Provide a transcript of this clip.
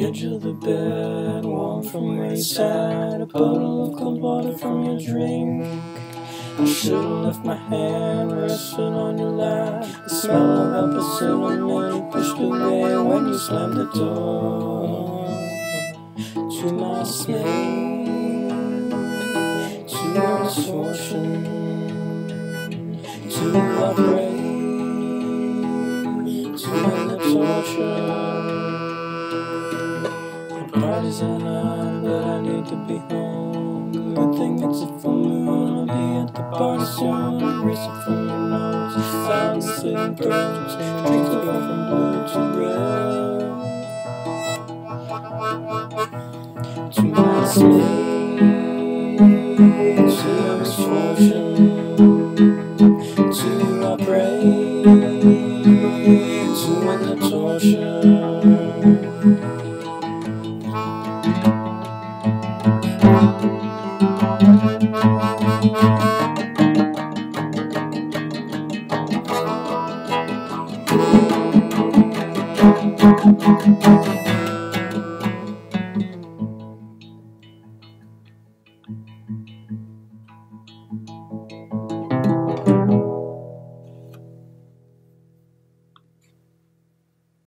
edge of the bed, warm from where you sat, a bottle of cold water from your drink. I should've left my hand resting on your lap. The smell of apple cinnamon pushed away when you slammed the door. To my dismay, to your misfortune, to my pray, to end the torture. The party's on, but I need to be home. Good thing it's a full moon, I'll be at the party soon. Erase it from your nose, sounds slitting throats, drinks go from blue to red. To my dismay, to your misfortune, to I pray, to end the torture.